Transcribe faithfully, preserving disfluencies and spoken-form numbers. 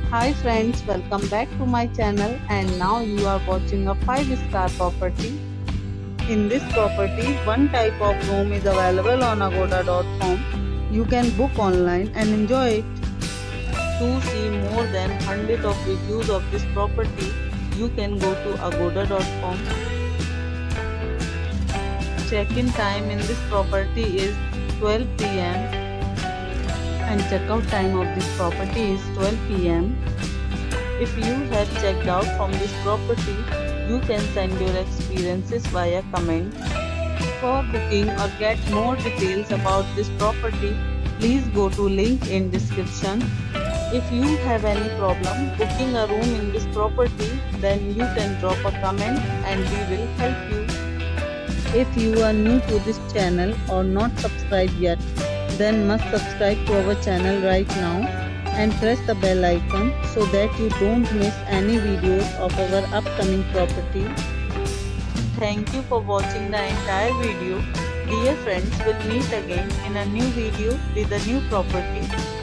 Hi friends, welcome back to my channel and now you are watching a five star property. In this property, one type of room is available on agoda dot com. You can book online and enjoy it. To see more than one hundred of reviews of this property, you can go to agoda dot com. Check-in time in this property is twelve p m and checkout time of this property is twelve p m If you have checked out from this property, you can send your experiences via comment. For booking or get more details about this property, please go to link in description. If you have any problem booking a room in this property, then you can drop a comment and we will help you. If you are new to this channel or not subscribed yet, then must subscribe to our channel right now and press the bell icon so that you don't miss any videos of our upcoming property. Thank you for watching the entire video. Dear friends, we'll meet again in a new video with a new property.